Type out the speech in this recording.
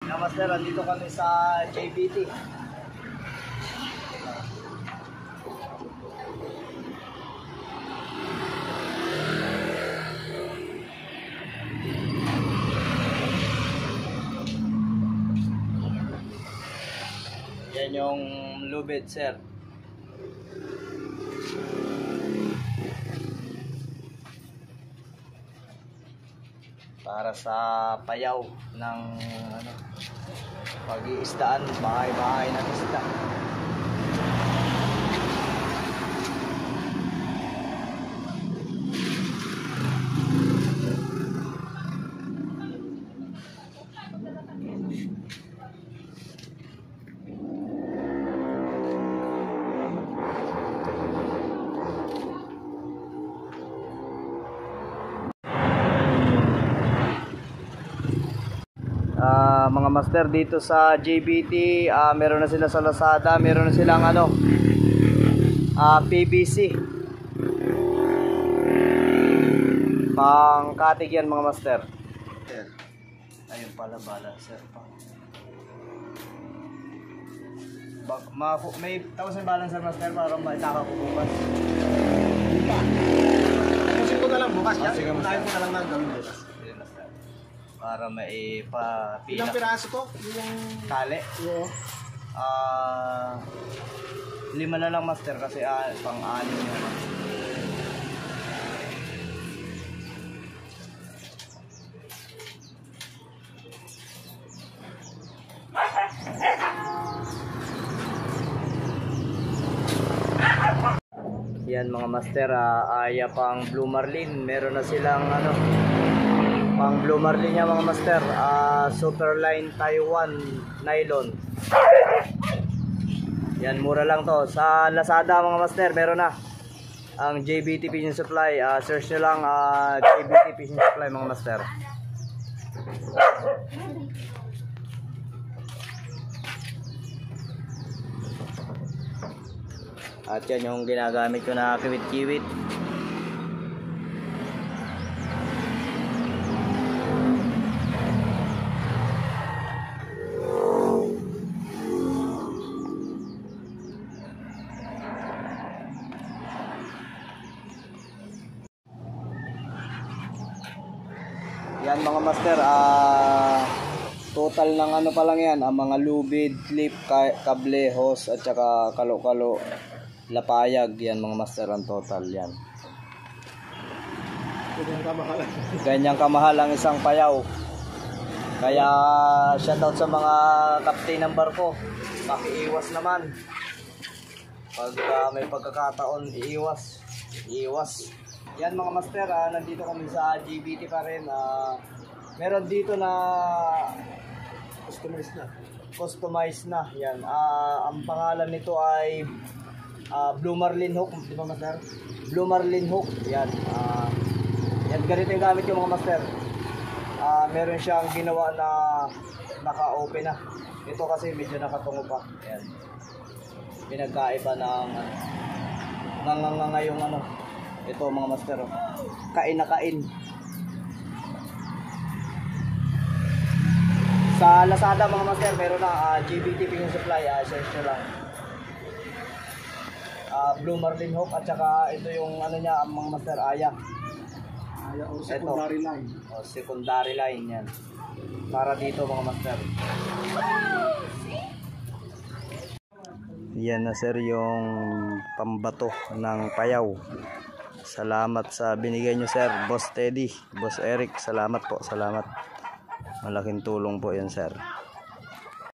Master, andito kami sa JBT. Yan yung lubid, sir. Para sa payaw ng pag-iisdaan, bahay-bahay ng isda. Mga master, dito sa JBT, meron na sila sa Lazada, meron na silang PVC pang katig yan mga master. Ayun pala, bala sir. May 1,000 balance sir master para maitaka ko bukas. Kasi ko na lang bukas yan. Sige master. Unahin ko na lang ng gawin bukas. Para maipapila. Ilang piraso to? Yung tali? Oo. 5 na lang master kasi pang-anim yun. Yan mga master, aya pang Blue Marlin. Meron na silang pang Blue Marlin niya mga master, Superline Taiwan nylon. Yan, mura lang to. Sa Lazada mga master, meron na ang JBT Fishing Supply. Search nyo lang JBT Fishing Supply mga master. At yan yung ginagamit ko na kiwit-kiwit. Yan mga master, total ng pa lang yan, ang mga lubid, clip, kable, hose at saka kalo-kalo, lapayag, yan mga master ang total yan. Ganyang kamahal ang isang payaw. Kaya shoutout sa mga kapten ng barko, pakiiwas naman. Pag may pagkakataon, iiwas. Yan mga master, nandito kami sa JBT pa rin. Meron dito na customized na. Yan. Ang pangalan nito ay Blue Marlin Hook, di ba master? Blue Marlin Hook. Yan. Yan, ganito yung gamit yung mga master. Meron siyang ginawa na naka-open na. Ito kasi medyo nakatungo pa. Yan. Pinagkaiba ng ngayong ito mga master, kain na kain. Sa Lazada mga master, meron na JBT Fishing Supply, search nyo lang. Blue Marlin Hook at saka ito yung niya, ang mga master, aya o secondary line. Secondary line yan. Para dito mga master. Yan na sir yung pambato ng payaw. Salamat sa binigay nyo sir, Boss Teddy, Boss Eric, salamat po, salamat. Malaking tulong po yan sir.